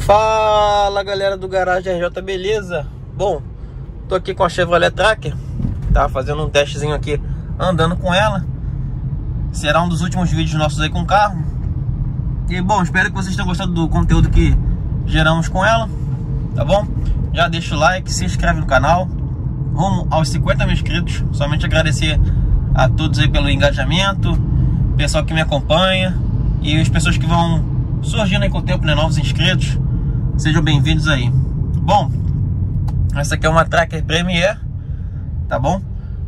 Fala galera do Garagem RJ, beleza? Bom, tô aqui com a Chevrolet Tracker, tá fazendo um testezinho aqui, andando com ela. Será um dos últimos vídeos nossos aí com o carro. E bom, espero que vocês tenham gostado do conteúdo que geramos com ela, tá bom? Já deixa o like, se inscreve no canal, rumo aos 50 mil inscritos. Somente agradecer a todos aí pelo engajamento, pessoal que me acompanha e as pessoas que vão surgindo aí com o tempo, né, novos inscritos. Sejam bem-vindos aí. Bom, essa aqui é uma Tracker Premier, tá bom?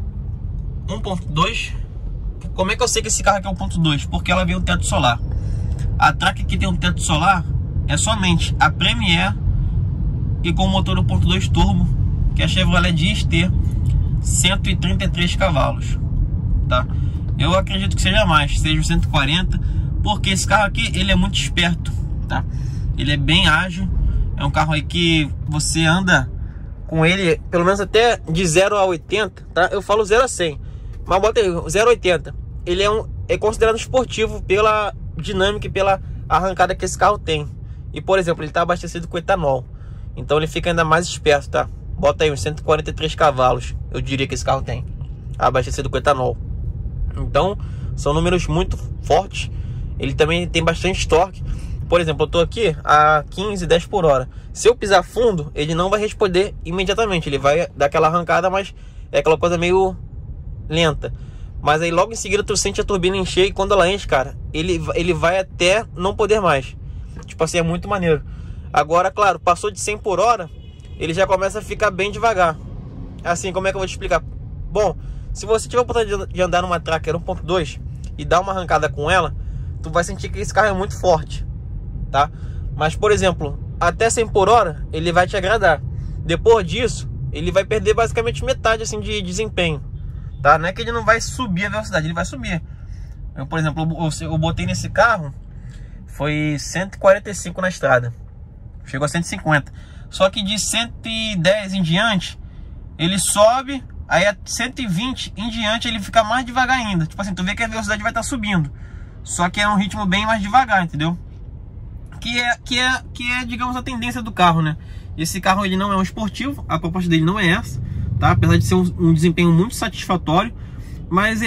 1.2. Como é que eu sei que esse carro aqui é 1.2? Porque ela vem um teto solar. A Tracker que tem um teto solar é somente a Premier e com motor 1.2 turbo, que a Chevrolet diz ter 133 cavalos, tá? Eu acredito que seja mais, seja 140, porque esse carro aqui, ele é muito esperto, tá? Ele é bem ágil, é um carro aí que você anda com ele, pelo menos até de 0 a 80, tá? Eu falo 0 a 100, mas bota aí, 0 a 80. Ele é considerado esportivo pela dinâmica e pela arrancada que esse carro tem. E, por exemplo, ele está abastecido com etanol, então ele fica ainda mais esperto, tá? Bota aí uns 143 cavalos, eu diria que esse carro tem, abastecido com etanol. Então, são números muito fortes. Ele também tem bastante torque. Por exemplo, eu tô aqui a 15, 10 por hora. Se eu pisar fundo, ele não vai responder imediatamente. Ele vai dar aquela arrancada, mas é aquela coisa meio lenta. Mas aí logo em seguida tu sente a turbina encher. E quando ela enche, cara, ele vai até não poder mais. Tipo assim, é muito maneiro. Agora, claro, passou de 100 por hora, ele já começa a ficar bem devagar. Assim, como é que eu vou te explicar? Bom, se você tiver a oportunidade de andar numa Tracker 1.2 e dar uma arrancada com ela, tu vai sentir que esse carro é muito forte, tá? Mas, por exemplo, até 100 por hora ele vai te agradar. Depois disso, ele vai perder basicamente metade assim de desempenho, tá? Não é que ele não vai subir a velocidade, ele vai subir. Eu, por exemplo, eu botei nesse carro, foi 145 na estrada, chegou a 150. Só que de 110 em diante, ele sobe, aí a 120 em diante ele fica mais devagar ainda. Tipo assim, tu vê que a velocidade vai estar subindo, só que é um ritmo bem mais devagar, entendeu? Que é, digamos, a tendência do carro, né? Esse carro, ele não é um esportivo, a proposta dele não é essa, tá? Apesar de ser um desempenho muito satisfatório, mas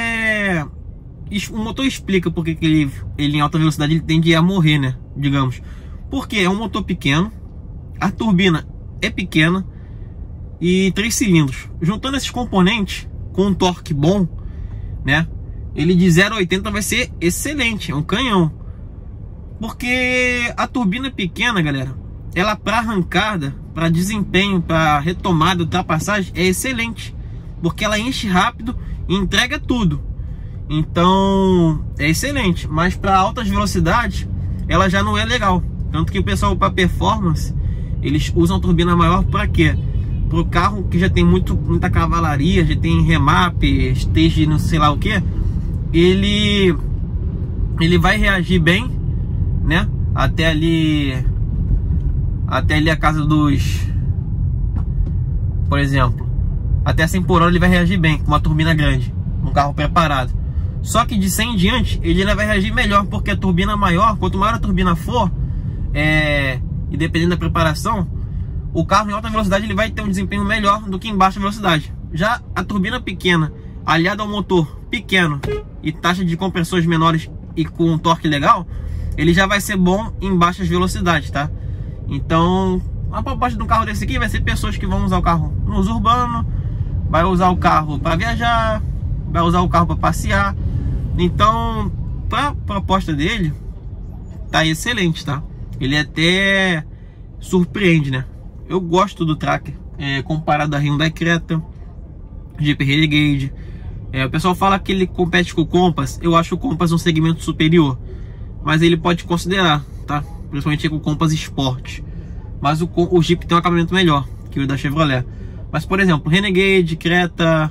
o motor explica porque que ele em alta velocidade ele tende a morrer, né? Digamos. Porque é um motor pequeno, a turbina é pequena e 3 cilindros. Juntando esses componentes com um torque bom, né? Ele de 0 a 80 vai ser excelente, é um canhão. Porque a turbina é pequena, galera, ela para arrancada, para desempenho, para retomada, ultrapassagem, é excelente. Porque ela enche rápido e entrega tudo. Então, é excelente. Mas para altas velocidades, ela já não é legal. Tanto que o pessoal, para performance, eles usam turbina maior para quê? Para o carro que já tem muita cavalaria, já tem remap, stage, não sei lá o que, ele vai reagir bem, né? Até ali a casa dos, por exemplo, até 100 por hora ele vai reagir bem com uma turbina grande, um carro preparado. Só que de 100 em diante ele ainda vai reagir melhor, porque a turbina maior, quanto maior a turbina for, e dependendo da preparação, o carro em alta velocidade ele vai ter um desempenho melhor do que em baixa velocidade. Já a turbina pequena, aliada ao motor pequeno e taxa de compressões menores e com um torque legal, ele já vai ser bom em baixas velocidades, tá? Então, a proposta de um carro desse aqui vai ser pessoas que vão usar o carro no uso urbano, vai usar o carro para viajar, vai usar o carro para passear. Então, para a proposta dele, tá excelente, tá? Ele até surpreende, né? Eu gosto do Tracker, comparado a Hyundai Creta, Jeep Renegade. O pessoal fala que ele compete com o Compass. Eu acho o Compass um segmento superior, mas ele pode considerar, tá? Principalmente com o Compass Sport. Mas o Jeep tem um acabamento melhor que o da Chevrolet. Mas, por exemplo, Renegade, Creta,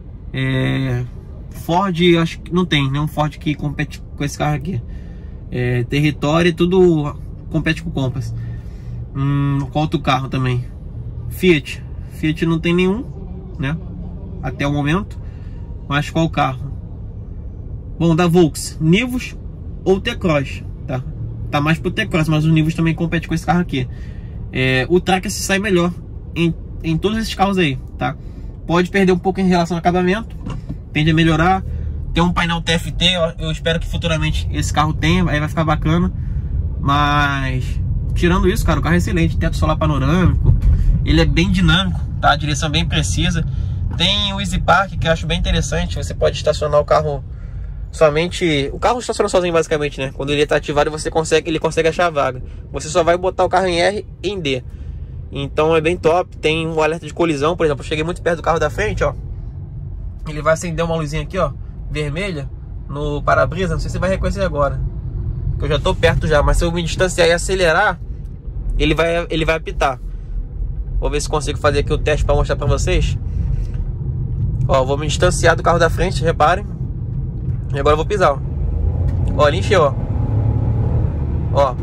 Ford, acho que não tem nenhum Ford que compete com esse carro aqui. Território, tudo compete com o Compass. Qual outro carro também? Fiat não tem nenhum, né? Até o momento. Mas qual carro? Bom, da Volks, Nivus ou T-Cross, tá? tá mais pro T-Cross, mas o Nivus também compete com esse carro aqui. O Tracker se sai melhor em todos esses carros aí, tá? Pode perder um pouco em relação ao acabamento, tende a melhorar. Tem um painel TFT, eu espero que futuramente esse carro tenha, aí vai ficar bacana. Mas tirando isso, cara, o carro é excelente, teto solar panorâmico, ele é bem dinâmico, tá? A direção bem precisa. Tem o Easy Park, que eu acho bem interessante, você pode estacionar o carro somente... O carro estaciona sozinho basicamente, né? Quando ele está ativado, ele consegue achar a vaga. Você só vai botar o carro em R e em D. Então é bem top. Tem um alerta de colisão, por exemplo, eu cheguei muito perto do carro da frente, ó. Ele vai acender uma luzinha aqui, ó, vermelha, no para-brisa. Não sei se você vai reconhecer agora, porque eu já tô perto já, mas se eu me distanciar e acelerar, ele vai apitar. Vou ver se consigo fazer aqui o teste para mostrar para vocês. Ó, vou me distanciar do carro da frente, reparem. E agora eu vou pisar, ó. Ó, ele encheu, ó. Ó.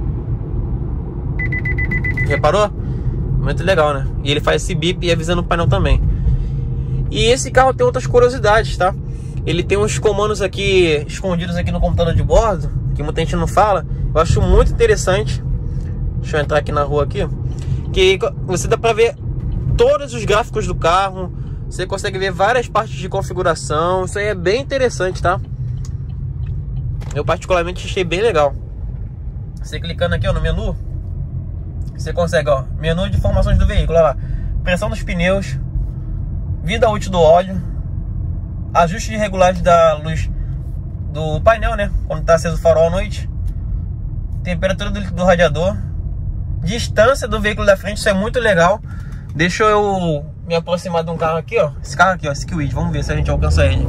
Reparou? Muito legal, né? E ele faz esse bip e avisando o painel também. E esse carro tem outras curiosidades, tá? Ele tem uns comandos aqui escondidos aqui no computador de bordo, que muita gente não fala. Eu acho muito interessante. Deixa eu entrar aqui na rua aqui. Que você dá pra ver todos os gráficos do carro. Você consegue ver várias partes de configuração. Isso aí é bem interessante, tá? Eu particularmente achei bem legal. Você clicando aqui, ó, no menu, você consegue, ó, menu de informações do veículo, olha lá. Pressão dos pneus, vida útil do óleo, ajuste de regulagem da luz do painel, né, quando está aceso o farol à noite, temperatura do radiador, distância do veículo da frente. Isso é muito legal. Deixa eu me aproximar de um carro aqui, ó. Esse carro aqui, ó, esse Kwid. Vamos ver se a gente alcança ele.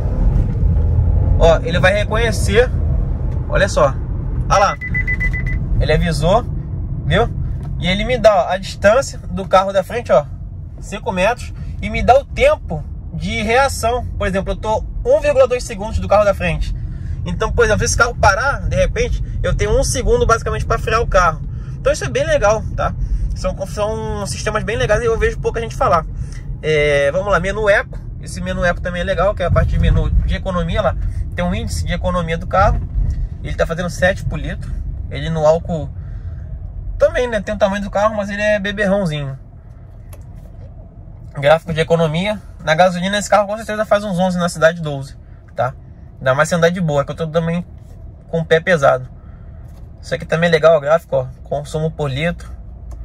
Ó, ele vai reconhecer. Olha só. Olha lá. Ele avisou, viu? E ele me dá, ó, a distância do carro da frente, ó, 5 metros. E me dá o tempo de reação. Por exemplo, eu tô 1,2 segundos do carro da frente. Então, por exemplo, se esse carro parar, de repente, eu tenho 1 segundo basicamente para frear o carro. Então isso é bem legal, tá? São sistemas bem legais e eu vejo pouca gente falar. Vamos lá, menu eco. Esse menu eco também é legal, que é a parte de menu de economia lá. Tem um índice de economia do carro. Ele tá fazendo 7 por litro. Ele no álcool também, né? Tem o tamanho do carro, mas ele é beberrãozinho. Gráfico de economia. Na gasolina esse carro com certeza faz uns 11, na cidade 12, tá? Ainda mais se andar de boa, que eu tô também com o pé pesado. Isso aqui também é legal, o gráfico, ó. Consumo por litro.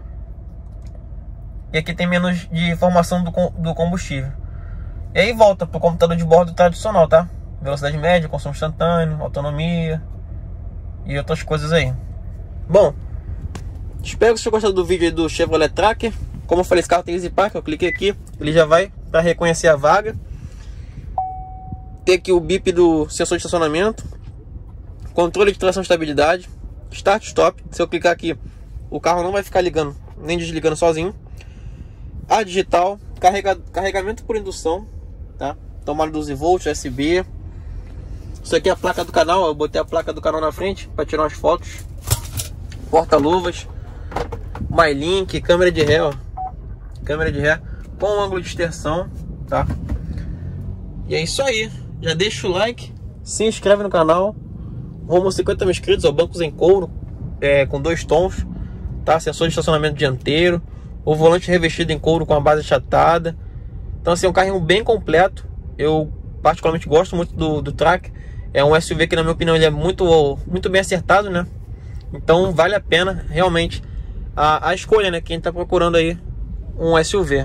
E aqui tem menus de informação do combustível. E aí volta pro computador de bordo tradicional, tá? Velocidade média, consumo instantâneo, autonomia e outras coisas aí. Bom, espero que vocês tenham gostado do vídeo aí do Chevrolet Tracker. Como eu falei, esse carro tem Easy Park, eu cliquei aqui, ele já vai para reconhecer a vaga. Tem aqui o bip do sensor de estacionamento, controle de tração e estabilidade, start stop. Se eu clicar aqui, o carro não vai ficar ligando nem desligando sozinho. A digital, carregamento por indução, tá? Tomada 12 volts, USB. Isso aqui é a placa do canal, eu botei a placa do canal na frente para tirar umas fotos. Porta-luvas, MyLink, câmera de ré, ó. Câmera de ré com ângulo de extensão, tá? E é isso aí. Já deixa o like, se inscreve no canal. Rumo a 50 mil inscritos, ó, bancos em couro, com 2 tons, tá? Sensor de estacionamento dianteiro, o volante revestido em couro com a base achatada. Então assim, é um carrinho bem completo. Eu particularmente gosto muito do Tracker. É um SUV que, na minha opinião, ele é muito bem acertado, né? Então vale a pena realmente a escolha, né? Quem está procurando aí um SUV.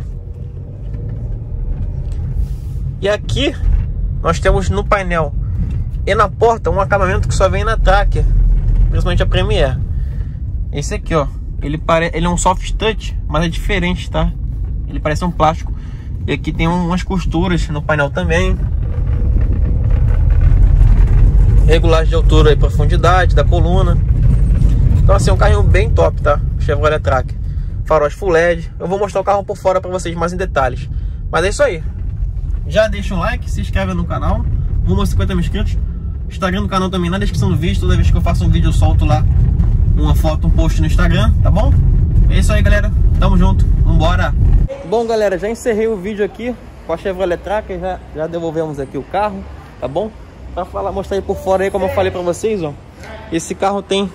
E aqui nós temos no painel e na porta um acabamento que só vem na Tracker, principalmente a Premier. Esse aqui, ó, ele é um soft touch, mas é diferente, tá? Ele parece um plástico. E aqui tem umas costuras no painel também. Regulagem de altura e profundidade da coluna. Então assim, é um carrinho bem top, tá? Chevrolet Tracker. Faróis Full LED. Eu vou mostrar o carro por fora pra vocês mais em detalhes. Mas é isso aí. Já deixa um like, se inscreve no canal. Rumo a 50 mil inscritos. Instagram do canal também na descrição do vídeo. Toda vez que eu faço um vídeo eu solto lá uma foto, um post no Instagram, tá bom? É isso aí, galera. Tamo junto. Vambora. Bom, galera, já encerrei o vídeo aqui com a Chevrolet Tracker. Já devolvemos aqui o carro, tá bom? Pra mostrar aí por fora aí, como eu falei pra vocês, ó. Esse carro tem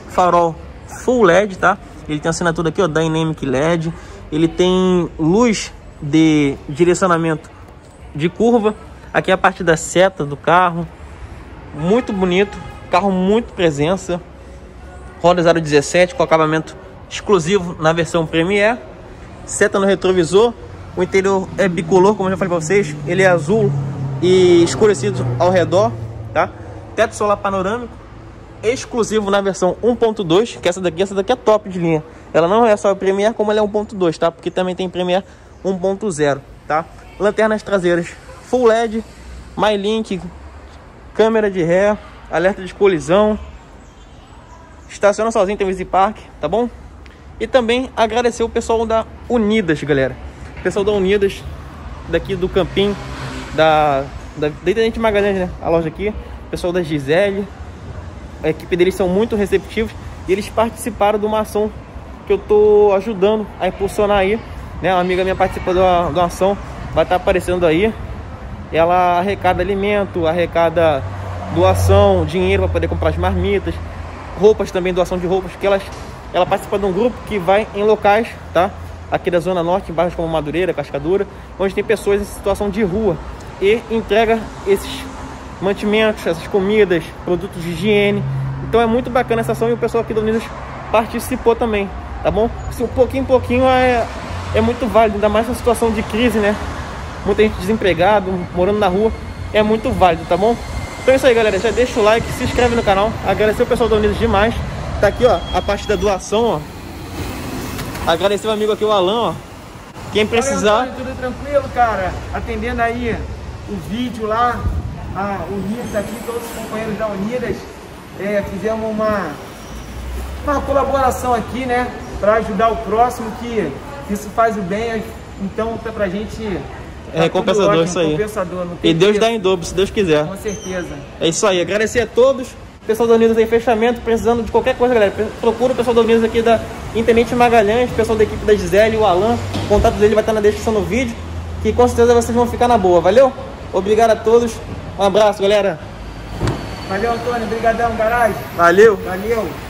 farol Full LED, tá? Ele tem assinatura aqui, ó, Dynamic LED. Ele tem luz de direcionamento de curva. Aqui é a parte da seta do carro. Muito bonito. Carro muito presença. Roda 017 com acabamento exclusivo na versão Premier. Seta no retrovisor. O interior é bicolor, como eu já falei para vocês. Ele é azul e escurecido ao redor, tá? Teto solar panorâmico, exclusivo na versão 1.2, que essa daqui é top de linha. Ela não é só a Premier, como ela é 1.2, tá? Porque também tem Premier 1.0, tá? Lanternas traseiras Full LED, MyLink, câmera de ré, alerta de colisão, estaciona sozinho, tem Easy Park, tá bom? E também agradecer o pessoal da Unidas, galera. O pessoal da Unidas, daqui do Campinho, da Intendente Magalhães, né? A loja aqui. O pessoal da Gisele, a equipe deles são muito receptivos. E eles participaram de uma ação que eu tô ajudando a impulsionar aí, né? Uma amiga minha participou de uma ação, vai estar aparecendo aí. Ela arrecada alimento, arrecada doação, dinheiro para poder comprar as marmitas, roupas também, doação de roupas, que ela participa de um grupo que vai em locais, tá? Aqui da Zona Norte, em bairros como Madureira, Cascadura, onde tem pessoas em situação de rua e entrega esses mantimentos, essas comidas, produtos de higiene. Então é muito bacana essa ação e o pessoal aqui da Unidas participou também, tá bom? Se um pouquinho em pouquinho é muito válido, ainda mais na situação de crise, né? Muita gente desempregado, morando na rua, é muito válido, tá bom? Então é isso aí, galera, já deixa o like, se inscreve no canal, agradecer o pessoal da Unidas demais. Tá aqui, ó, a parte da doação, ó. Agradecer o amigo aqui, o Alan, ó. Quem precisar... Antônio, tudo tranquilo, cara? Atendendo aí o vídeo lá, Unidas aqui, todos os companheiros da Unidas. Fizemos uma colaboração aqui, né? Pra ajudar o próximo, que isso faz o bem. Então, pra gente... É recompensador, ótimo, isso aí. E Deus dá em dobro, se Deus quiser. Com certeza. É isso aí. Agradecer a todos. Pessoal da Unidas aí, fechamento, precisando de qualquer coisa, galera, procura o pessoal da Unidas aqui da Intendente Magalhães, pessoal da equipe da Gisele, o Alan, o contato dele vai estar na descrição do vídeo, que com certeza vocês vão ficar na boa, valeu? Obrigado a todos, um abraço, galera. Valeu, Antônio, brigadão, garagem. Valeu. Valeu.